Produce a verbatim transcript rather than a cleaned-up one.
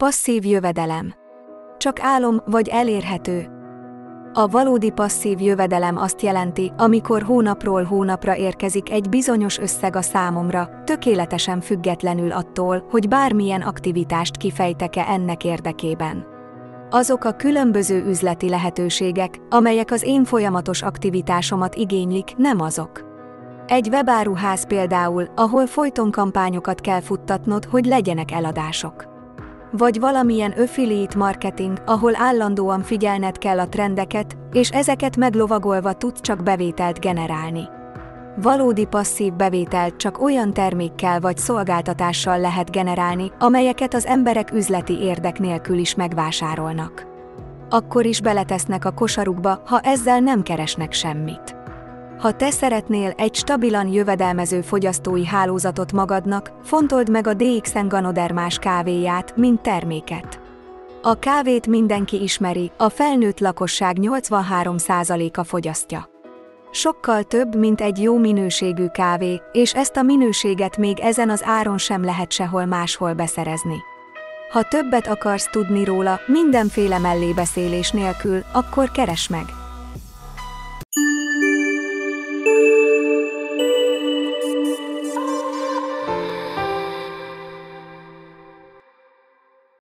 Passzív jövedelem. Csak álom vagy elérhető. A valódi passzív jövedelem azt jelenti, amikor hónapról hónapra érkezik egy bizonyos összeg a számomra, tökéletesen függetlenül attól, hogy bármilyen aktivitást kifejtek-e ennek érdekében. Azok a különböző üzleti lehetőségek, amelyek az én folyamatos aktivitásomat igénylik, nem azok. Egy webáruház például, ahol folyton kampányokat kell futtatnod, hogy legyenek eladások. Vagy valamilyen affiliate marketing, ahol állandóan figyelned kell a trendeket, és ezeket meglovagolva tudsz csak bevételt generálni. Valódi passzív bevételt csak olyan termékkel vagy szolgáltatással lehet generálni, amelyeket az emberek üzleti érdek nélkül is megvásárolnak. Akkor is beletesznek a kosarukba, ha ezzel nem keresnek semmit. Ha te szeretnél egy stabilan jövedelmező fogyasztói hálózatot magadnak, fontold meg a dé iksz en Ganodermás kávéját, mint terméket. A kávét mindenki ismeri, a felnőtt lakosság nyolcvanhárom százaléka fogyasztja. Sokkal több, mint egy jó minőségű kávé, és ezt a minőséget még ezen az áron sem lehet sehol máshol beszerezni. Ha többet akarsz tudni róla, mindenféle mellébeszélés nélkül, akkor keresd meg!